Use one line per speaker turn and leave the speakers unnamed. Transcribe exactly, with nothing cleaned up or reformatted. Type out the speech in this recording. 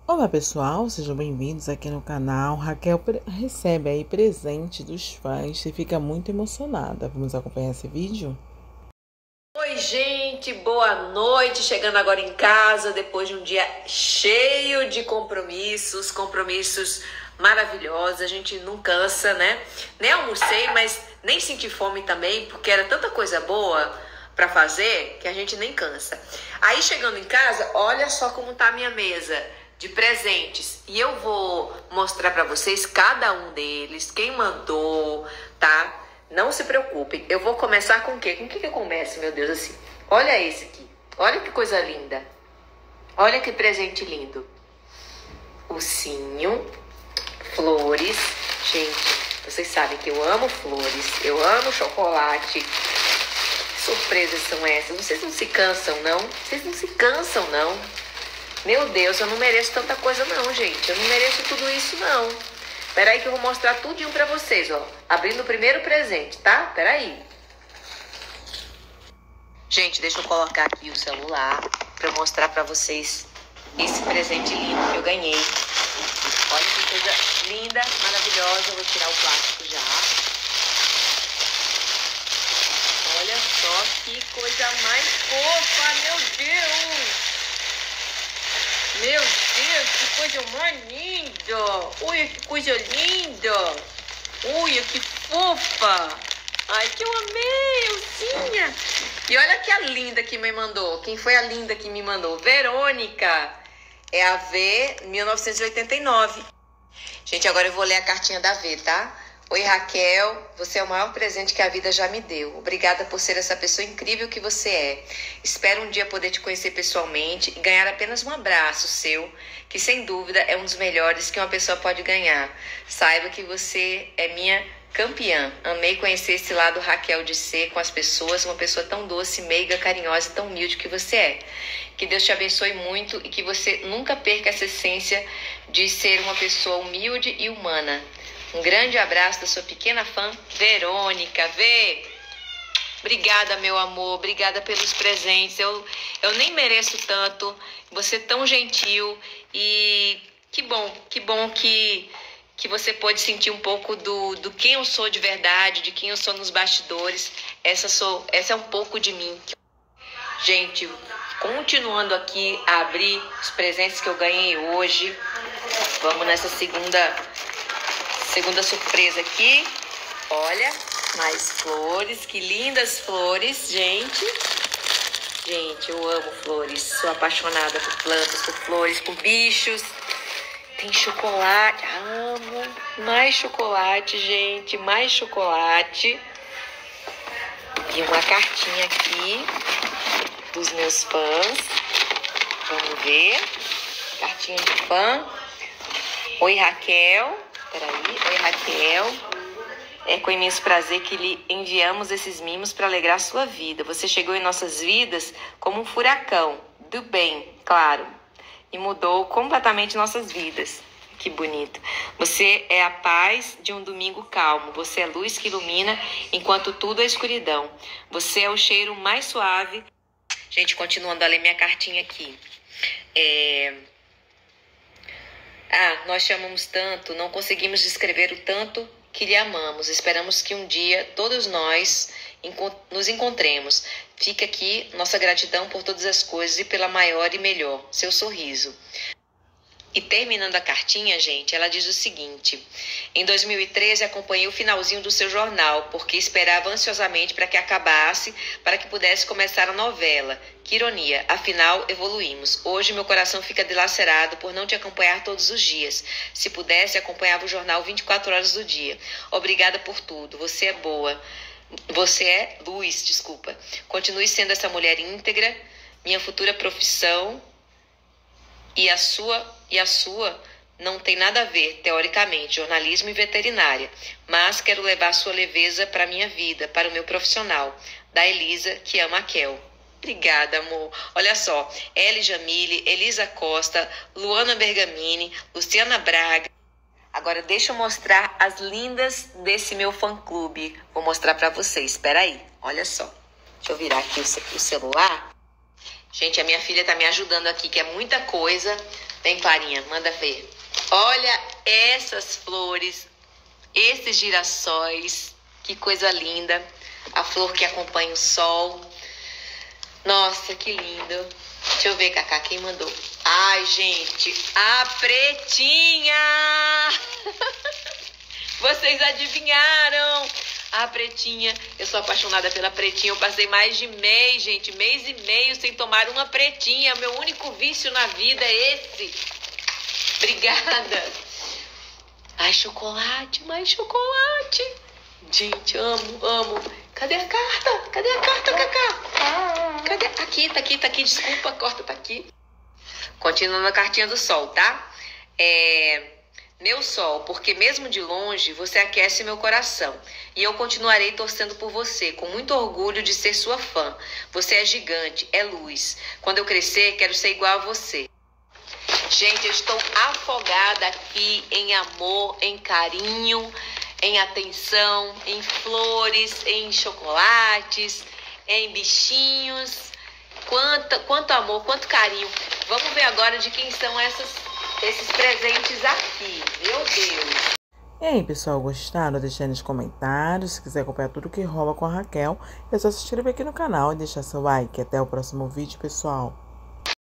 Olá pessoal, sejam bem-vindos aqui no canal. Raquel recebe aí presente dos fãs e fica muito emocionada. Vamos acompanhar esse vídeo?
Oi gente, boa noite, chegando agora em casa depois de um dia cheio de compromissos, compromissos maravilhosos, a gente não cansa, né? Nem almocei, mas nem senti fome também, porque era tanta coisa boa para fazer que a gente nem cansa. Aí chegando em casa, olha só como tá a minha mesa de presentes, e eu vou mostrar para vocês cada um deles, quem mandou, tá? Não se preocupem, eu vou começar com o quê? Com o que que eu começo, meu Deus, assim? Olha esse aqui, olha que coisa linda, olha que presente lindo. Ursinho, flores, gente, vocês sabem que eu amo flores, eu amo chocolate. Que surpresas são essas? Vocês não se cansam, não? Vocês não se cansam, não? Meu Deus, eu não mereço tanta coisa não, gente. Eu não mereço tudo isso, não. Peraí que eu vou mostrar tudinho pra vocês, ó. Abrindo o primeiro presente, tá? Peraí. Gente, deixa eu colocar aqui o celular pra eu mostrar pra vocês esse presente lindo que eu ganhei. Olha que coisa linda, maravilhosa. Eu vou tirar o plástico já. Olha só que coisa mais fofa, meu Deus! Meu Deus, que coisa mais linda! Olha que coisa linda! Olha que fofa! Ai, que eu amei, Elzinha! E olha que a linda que me mandou. Quem foi a linda que me mandou? Verônica. É a V mil novecentos e oitenta e nove. Gente, agora eu vou ler a cartinha da V, tá? Oi, Raquel, você é o maior presente que a vida já me deu. Obrigada por ser essa pessoa incrível que você é. Espero um dia poder te conhecer pessoalmente e ganhar apenas um abraço seu, que sem dúvida é um dos melhores que uma pessoa pode ganhar. Saiba que você é minha campeã. Amei conhecer esse lado Raquel de ser com as pessoas, uma pessoa tão doce, meiga, carinhosa e tão humilde que você é. Que Deus te abençoe muito e que você nunca perca essa essência de ser uma pessoa humilde e humana. Um grande abraço da sua pequena fã, Verônica. Vê, obrigada, meu amor, obrigada pelos presentes. Eu, eu nem mereço tanto, você é tão gentil e que bom, que bom que, que você pode sentir um pouco do, do quem eu sou de verdade, de quem eu sou nos bastidores. Essa, sou, essa é um pouco de mim. Gente, continuando aqui a abrir os presentes que eu ganhei hoje, vamos nessa segunda... Segunda surpresa aqui, olha, mais flores, que lindas flores, gente. Gente, eu amo flores, sou apaixonada por plantas, por flores, por bichos. Tem chocolate, amo, mais chocolate, gente, mais chocolate. E uma cartinha aqui dos meus fãs, vamos ver, cartinha de fã. Oi, Raquel. Peraí, oi Raquel, é com imenso prazer que lhe enviamos esses mimos para alegrar sua vida. Você chegou em nossas vidas como um furacão, do bem, claro, e mudou completamente nossas vidas. Que bonito. Você é a paz de um domingo calmo, você é luz que ilumina enquanto tudo é escuridão. Você é o cheiro mais suave. Gente, continuando a ler minha cartinha aqui. É... Ah, nós te amamos tanto, não conseguimos descrever o tanto que lhe amamos. Esperamos que um dia todos nós nos encontremos. Fica aqui nossa gratidão por todas as coisas e pela maior e melhor, seu sorriso. E terminando a cartinha, gente, ela diz o seguinte: em dois mil e treze acompanhei o finalzinho do seu jornal, porque esperava ansiosamente para que acabasse, para que pudesse começar a novela. Que ironia, afinal evoluímos. Hoje meu coração fica dilacerado por não te acompanhar todos os dias. Se pudesse, acompanhava o jornal vinte e quatro horas do dia. Obrigada por tudo, você é boa. Você é luz, desculpa. Continue sendo essa mulher íntegra, minha futura profissão. E a sua, e a sua não tem nada a ver, teoricamente, jornalismo e veterinária. Mas quero levar sua leveza para a minha vida, para o meu profissional. Da Elisa, que ama a Kel. Obrigada, amor. Olha só, Eli Jamile, Elisa Costa, Luana Bergamini, Luciana Braga. Agora deixa eu mostrar as lindas desse meu fã-clube. Vou mostrar para vocês, espera aí, olha só. Deixa eu virar aqui o celular. Gente, a minha filha tá me ajudando aqui, que é muita coisa. Vem, Clarinha, manda ver. Olha essas flores, esses girassóis, que coisa linda. A flor que acompanha o sol. Nossa, que lindo. Deixa eu ver, Cacá, quem mandou? Ai, gente, a Pretinha! Vocês adivinharam? A Pretinha, eu sou apaixonada pela Pretinha. Eu passei mais de mês, gente, mês e meio sem tomar uma Pretinha. Meu único vício na vida é esse. Obrigada. Ai, chocolate, mais chocolate. Gente, amo, amo. Cadê a carta? Cadê a carta, Cacá? Cadê? Aqui, tá aqui, tá aqui. Desculpa, corta, tá aqui. Continuando a cartinha do sol, tá? É... Meu sol, porque mesmo de longe você aquece meu coração. E eu continuarei torcendo por você, com muito orgulho de ser sua fã. Você é gigante, é luz. Quando eu crescer, quero ser igual a você. Gente, eu estou afogada aqui em amor, em carinho, em atenção, em flores, em chocolates, em bichinhos. Quanto, quanto amor, quanto carinho. Vamos ver agora de quem são essas, esses presentes aqui. Meu Deus.
E aí, pessoal, gostaram? Deixa aí nos comentários. Se quiser acompanhar tudo que rola com a Raquel, é só se inscrever aqui no canal e deixar seu like. Até o próximo vídeo, pessoal.